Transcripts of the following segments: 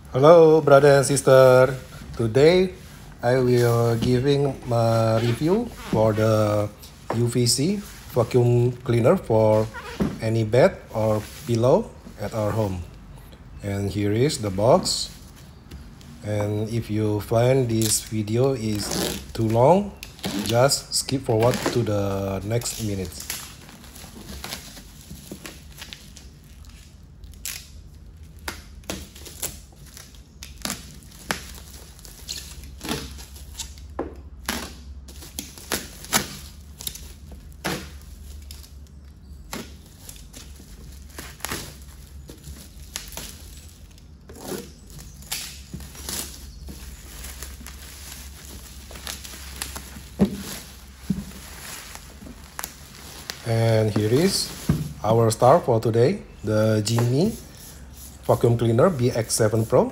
Hello, brother and sister. Today, I will giving my review for the UVC vacuum cleaner for any bed or pillow at our home. And here is the box. And if you find this video is too long, just skip forward to the next minutes. And here is our star for today, the Jimmy vacuum cleaner bx7 Pro.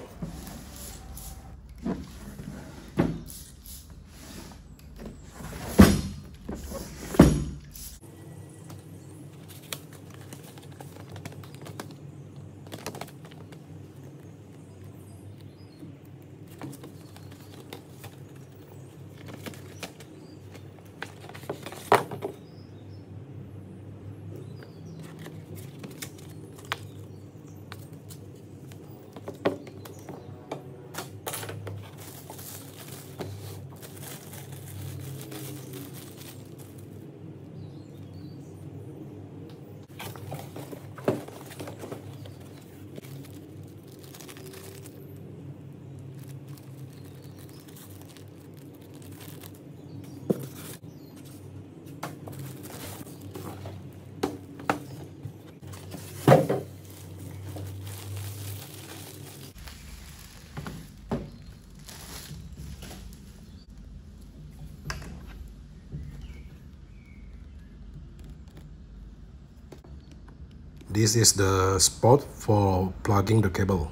This is the spot for plugging the cable.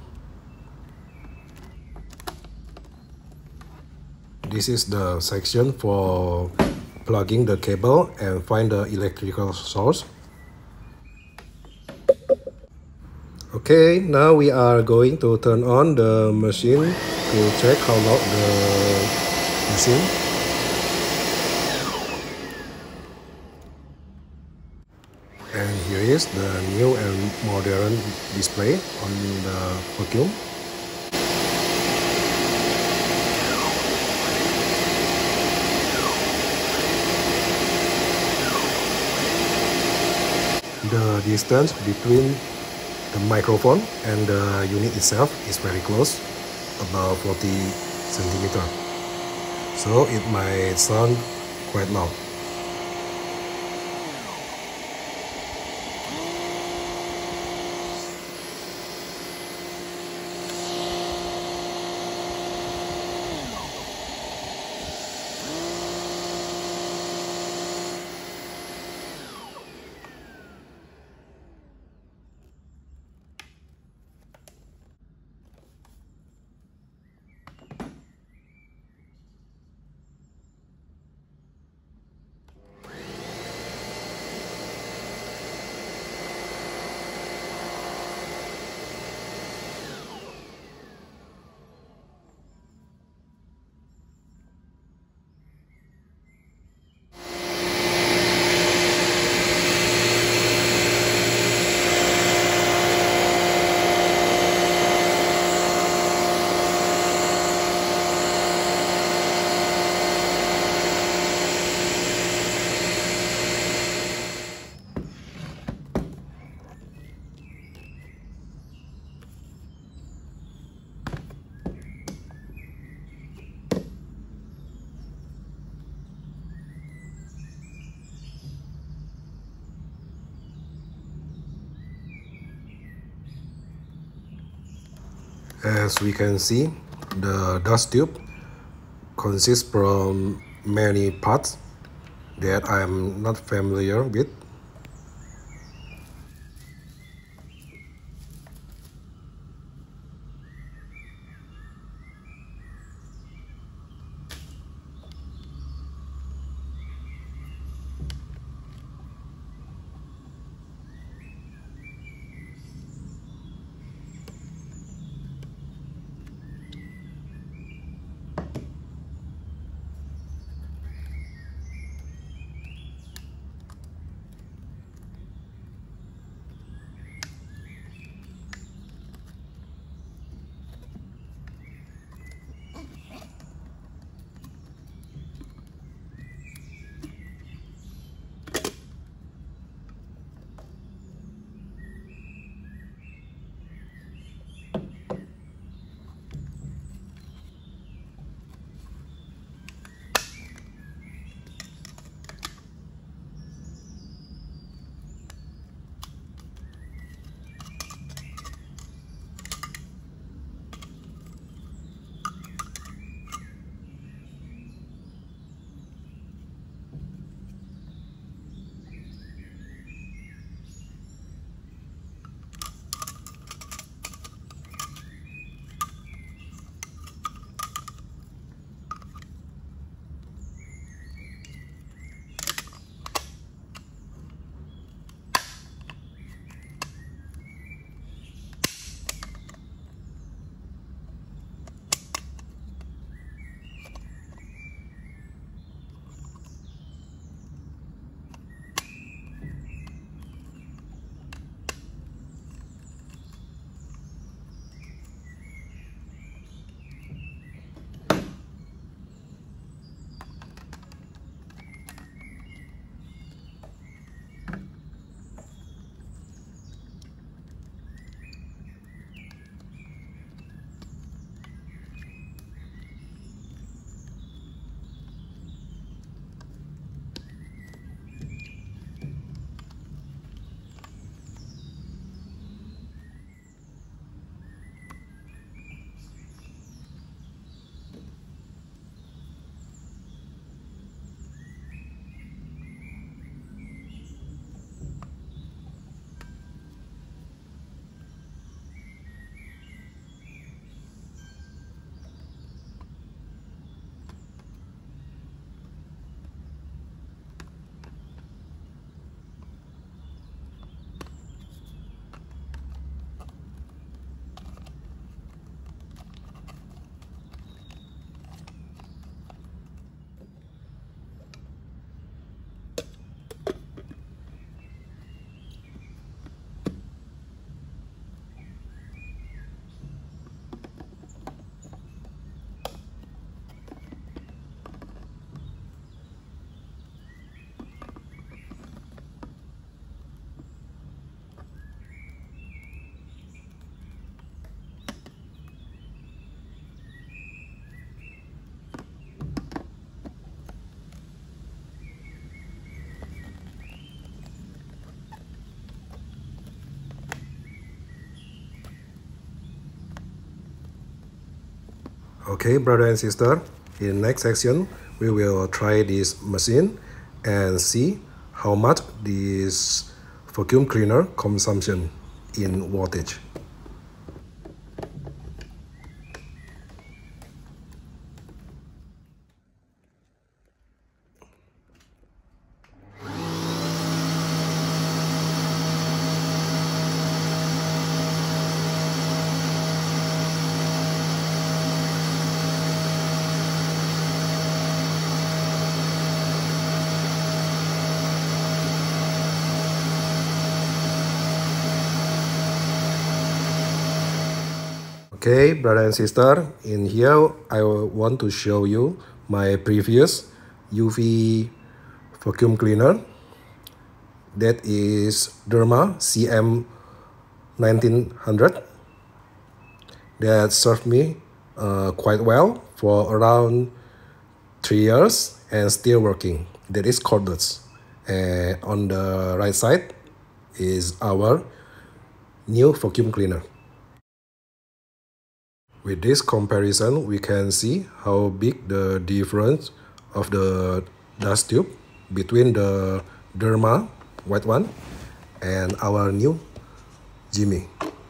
This is the section for plugging the cable and find the electrical source. Okay, now we are going to turn on the machine to check how loud the machine. And here is the new and modern display on the vacuum. The distance between the microphone and the unit itself is very close, about 40 centimeters. So it might sound quite loud. As we can see, the dust tube consists from many parts that I am not familiar with. Okay, brother and sister, in next section, we will try this machine and see how much this vacuum cleaner consumption in wattage. Okay, brother and sister, in here I want to show you my previous UV vacuum cleaner, that is Derma CM 1900, that served me quite well for around 3 years and still working. That is cordless. And on the right side is our new vacuum cleaner. With this comparison, we can see how big the difference of the dust tube between the Derma white one and our new Jimmy.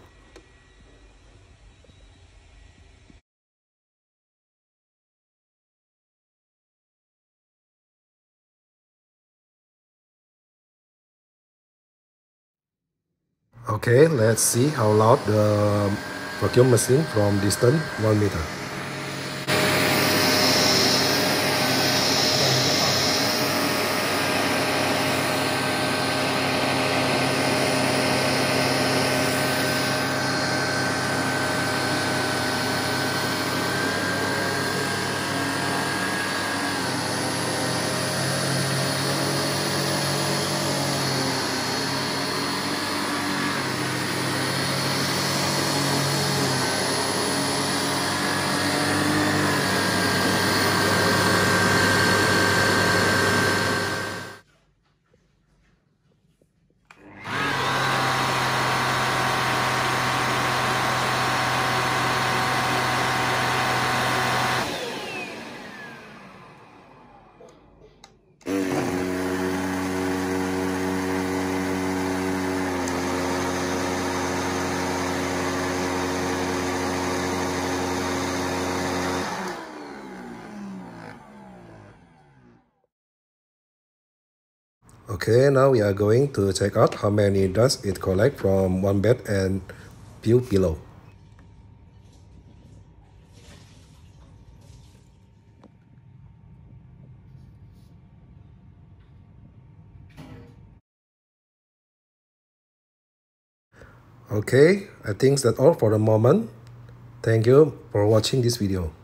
Okay, let's see how loud the vacuum machine from distance 1 meter. Okay, now we are going to check out how many dust it collects from one bed and few pillow. Okay, I think that's all for the moment. Thank you for watching this video.